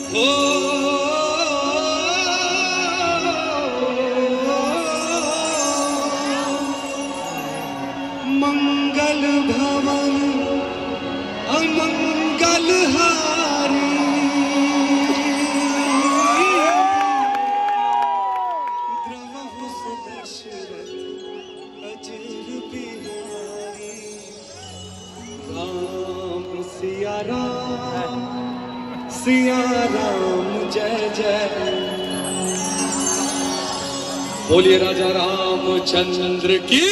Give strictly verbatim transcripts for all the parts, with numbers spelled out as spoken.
हो मंगल भवन अमंगल हारी द्रवहु सुदशरथ अजर बिहारी राम सिया राम सिया राम जय जय बोलिए राजा रामचंद्र की।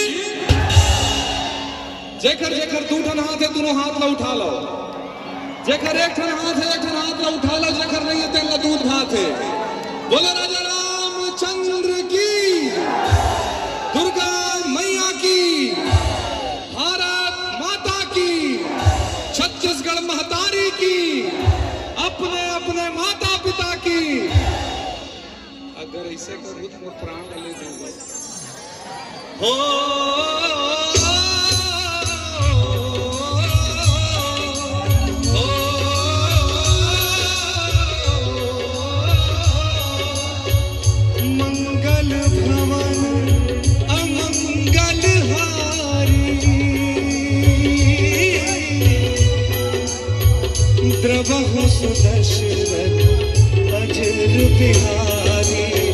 जेकर जेकर दू ठन हाथ है दोनों हाथ ला उठा लो। जेकर एक ठन हाथ है एक ठन हाथ ला उठा लो। जेकर नहीं है तेरा दूध भात है। बोले राजा रामचंद्र की दुर्गा मैया की भारत माता की छत्तीसगढ़ महतारी की अपने अपने माता पिता की। अगर ऐसे करूँ तो मैं प्राण ले दूंगा। हो मंगल भवन अमंगल हारी द्रवहु सुदशरथ अजर बिहारी